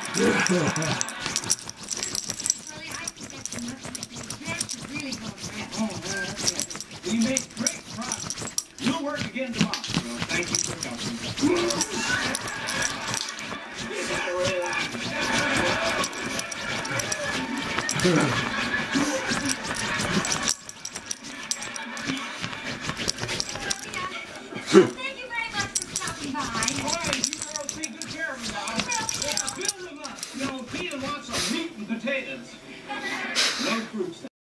You made great progress. You'll work again tomorrow. Well, thank you for coming. You gotta relax.